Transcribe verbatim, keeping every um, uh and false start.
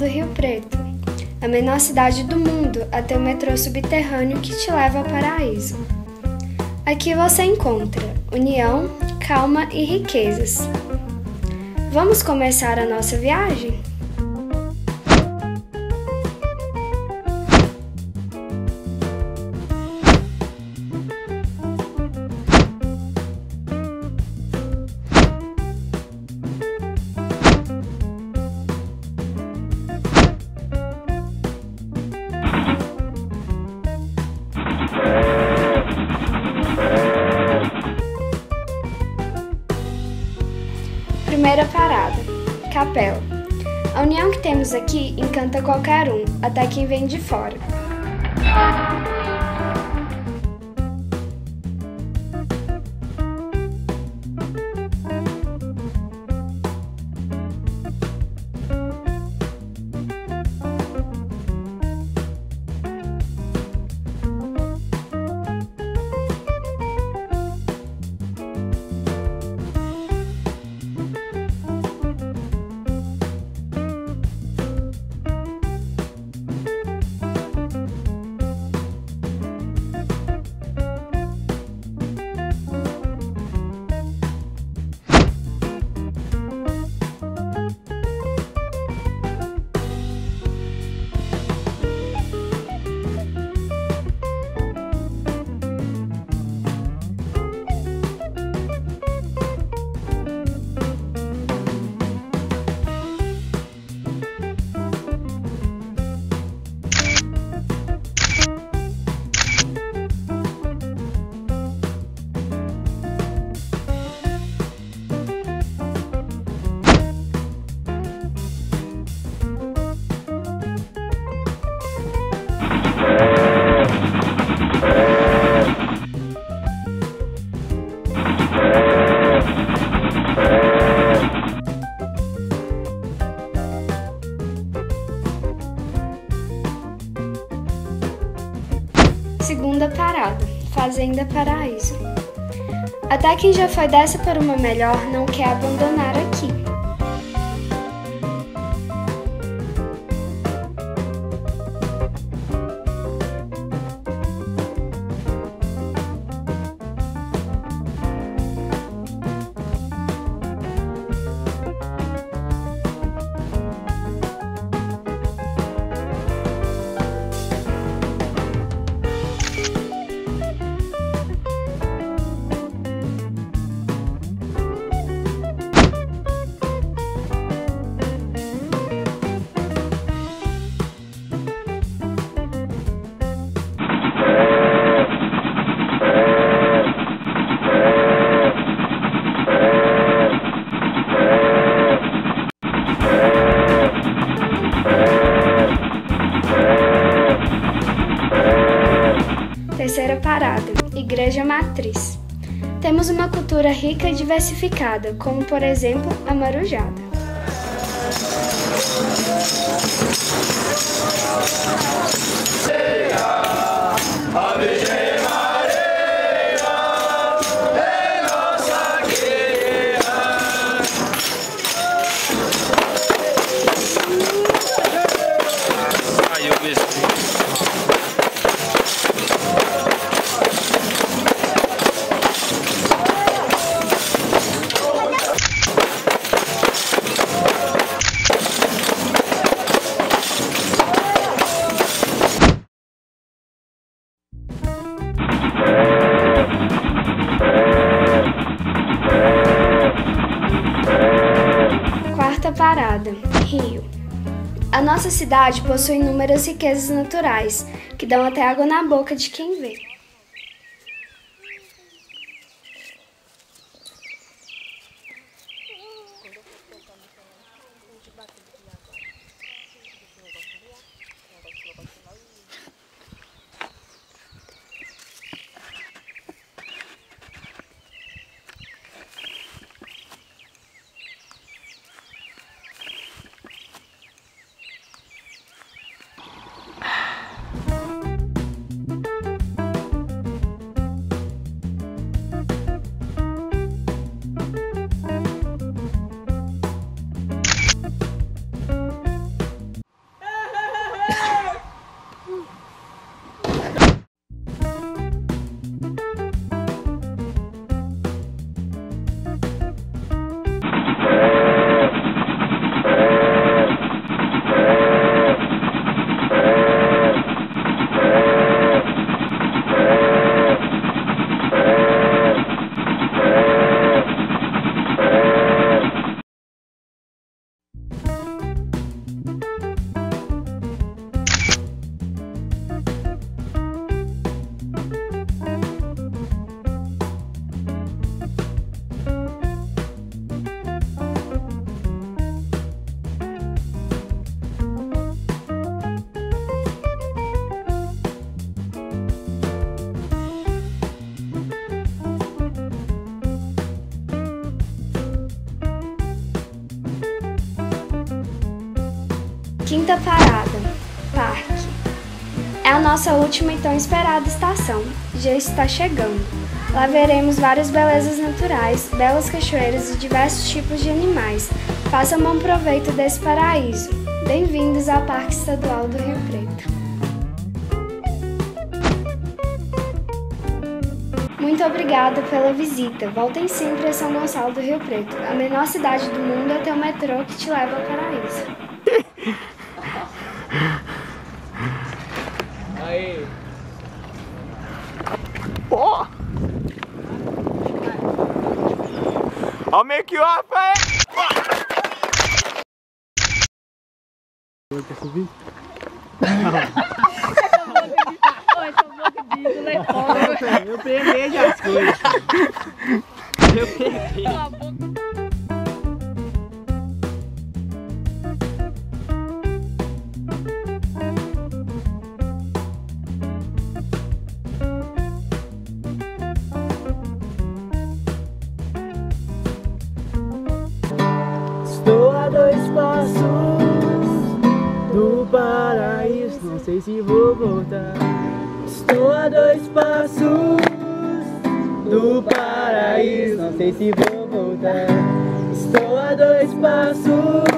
do Rio Preto, a menor cidade do mundo a ter um metrô subterrâneo que te leva ao paraíso. Aqui você encontra união, calma e riquezas. Vamos começar a nossa viagem? Primeira parada, Capela. A união que temos aqui encanta qualquer um, até quem vem de fora. Segunda parada, Fazenda Paraíso. Até quem já foi dessa para uma melhor não quer abandonar aqui. Terceira parada, Igreja Matriz. Temos uma cultura rica e diversificada, como por exemplo a marujada. Quarta parada, Rio. A nossa cidade possui inúmeras riquezas naturais, que dão até água na boca de quem vê. Quinta parada, parque. É a nossa última e tão esperada estação. Já está chegando. Lá veremos várias belezas naturais, belas cachoeiras e diversos tipos de animais. Façam bom proveito desse paraíso. Bem-vindos ao Parque Estadual do Rio Preto. Muito obrigada pela visita. Voltem sempre a São Gonçalo do Rio Preto, a menor cidade do mundo até o metrô que te leva ao paraíso. Aí. Ó! Ó, make off aí! Quer subir? Eu peguei já as coisas. Eu peguei. Estou a dois passos do paraíso, não sei se vou voltar. Estou a dois passos do paraíso, não sei se vou voltar. Estou a dois passos